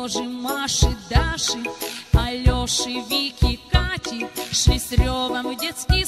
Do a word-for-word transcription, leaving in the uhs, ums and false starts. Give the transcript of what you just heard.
Сережи, Маши, Даши, Алеши, Вики, Кати шли с ревом в детский